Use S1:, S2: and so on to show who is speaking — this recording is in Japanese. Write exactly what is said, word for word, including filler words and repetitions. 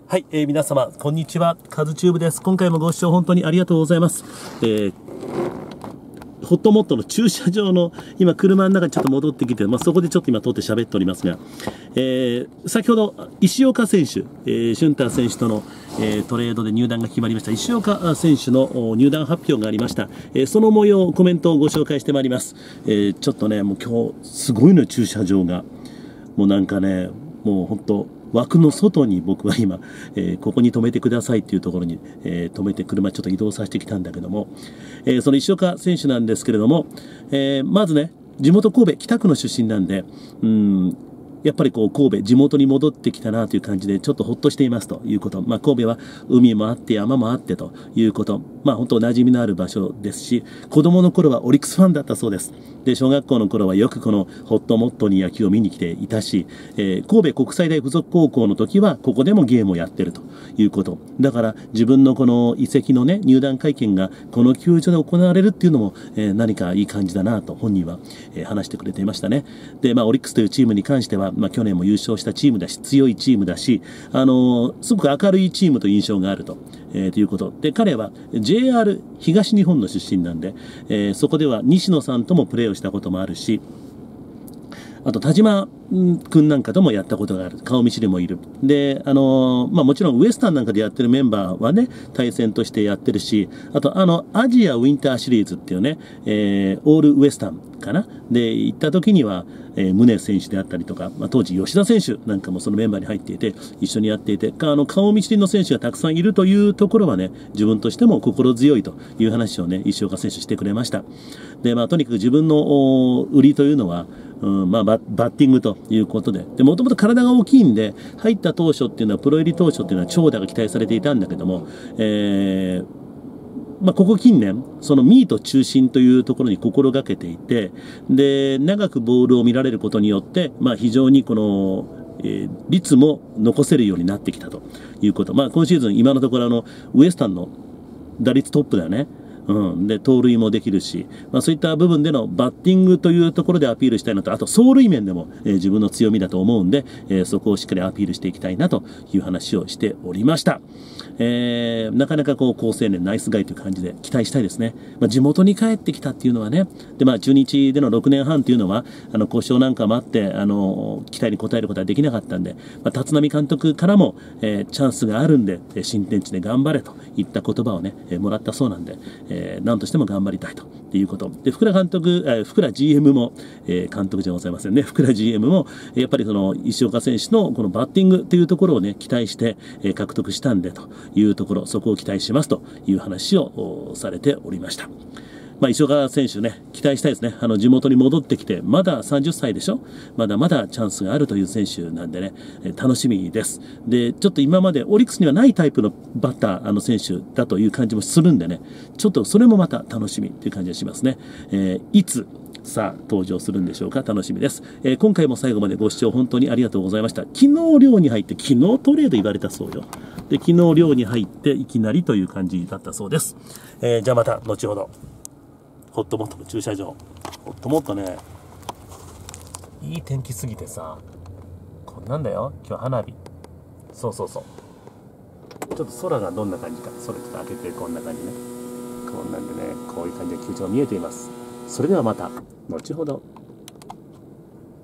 S1: はい、えー、皆様こんにちは、カズチューブです。今回もご視聴本当にありがとうございます。えー、ホットモットの駐車場の今車の中にちょっと戻ってきて、まあ、そこでちょっと今撮って喋っておりますが、えー、先ほど石岡選手、えー、シュンター選手との、えー、トレードで入団が決まりました石岡選手の入団発表がありました。えー、その模様コメントをご紹介してまいります。えー、ちょっとねもう今日すごいの駐車場がもうなんかねもう本当枠の外に僕は今、えー、ここに止めてくださいっていうところに、えー、止めて車ちょっと移動させてきたんだけども、えー、その石岡選手なんですけれども、えー、まずね地元神戸北区の出身なんでうんやっぱりこう神戸地元に戻ってきたなという感じでちょっとほっとしていますということ、まあ、神戸は海もあって山もあってということ、まあ本当馴染みのある場所ですし、子供の頃はオリックスファンだったそうです。で小学校の頃はよくこのホットモットに野球を見に来ていたし、えー、神戸国際大附属高校の時はここでもゲームをやってるということ、だから自分のこの移籍のね入団会見がこの球場で行われるっていうのも、えー、何かいい感じだなと本人は、えー、話してくれていましたね。でまあオリックスというチームに関してはまあ、去年も優勝したチームだし強いチームだし、あのー、すごく明るいチームという印象があると、えー、ということで、彼は ジェイアール 東日本の出身なんで、えー、そこでは西野さんともプレーをしたこともあるし、あと田島君なんかともやったことがある、顔見知りもいるで、あのーまあ、もちろんウエスタンなんかでやってるメンバーはね対戦としてやってるし、あとあのアジアウィンターシリーズっていうね、えー、オールウエスタンかなで行った時には、えー、宗選手であったりとか、まあ、当時吉田選手なんかもそのメンバーに入っていて一緒にやっていて、あの顔見知りの選手がたくさんいるというところはね自分としても心強いという話をね石岡選手してくれました。で、まあ、とにかく自分の売りというのはうんまあ、バ, バッティングということで、もともと体が大きいんで入った当初っていうのはプロ入り当初っていうのは長打が期待されていたんだけども、えーまあ、ここ近年そのミート中心というところに心がけていて、で長くボールを見られることによって、まあ、非常にこのえー、率も残せるようになってきたということ、まあ、今シーズン今のところあのウエスタンの打率トップだよね。うん、で盗塁もできるし、まあ、そういった部分でのバッティングというところでアピールしたいなと、あと走塁面でも、えー、自分の強みだと思うんで、えー、そこをしっかりアピールしていきたいなという話をしておりました。えー、なかなかこう好青年ナイスガイという感じで期待したいですね。まあ、地元に帰ってきたっていうのはね、で、まあ、中日でのろくねんはんというのはあの故障なんかもあってあの期待に応えることはできなかったんで、まあ、立浪監督からも、えー、チャンスがあるんで新天地で頑張れといった言葉をね、えー、もらったそうなんで、えー、何としても頑張りたいということで、福良監督、えー、福良 ジーエム も、えー、監督じゃございませんね、福良 ジーエム もやっぱりその石岡選手のこのバッティングというところをね期待して、えー、獲得したんでというところ、そこを期待しますという話をされておりました。まあ、石岡選手ね期待したいですね。あの地元に戻ってきてまださんじゅっさいでしょ、まだまだチャンスがあるという選手なんでね、え楽しみです。でちょっと今までオリックスにはないタイプのバッターあの選手だという感じもするんでね、ちょっとそれもまた楽しみという感じがしますね。えー、いつさあ登場するんでしょうか、楽しみです。えー、今回も最後までご視聴本当にありがとうございました。昨日寮に入って昨日トレード言われたそうよ。で昨日寮に入っていきなりという感じだったそうです。えー、じゃあまた後ほど。ホットモットの駐車場、ホットモットねいい天気すぎてさ、こんなんだよ今日花火。そうそうそう、ちょっと空がどんな感じか、それちょっと開けてこんな感じね、こんなんでねこういう感じで球場が見えています。それではまた後ほど。